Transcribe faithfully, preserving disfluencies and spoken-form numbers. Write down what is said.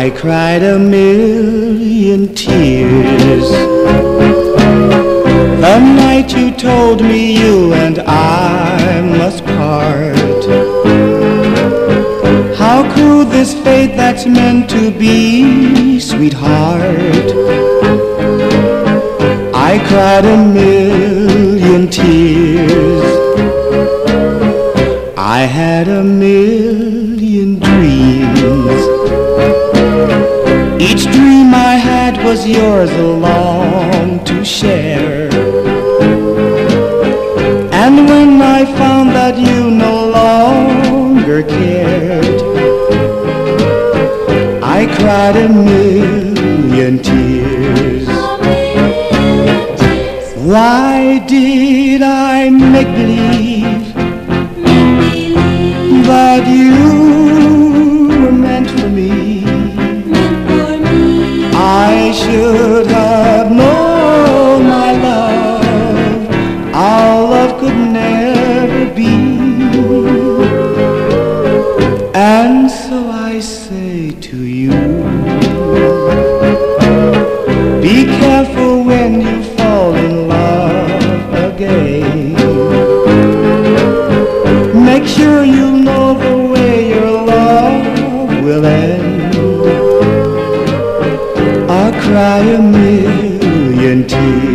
I cried a million tears the night you told me you and I must part. How cruel this fate that's meant to be, sweetheart. I cried a million tears. I had a million dreams. Each dream I had was yours alone to share. And when I found that you no longer cared, I cried a million tears. Why did I make believe that you were meant for me? I should have known, my love, our love could never be. And so I say to you, be careful when you fall in love again. Make sure you know the way your love will end. I'll cry a million tears.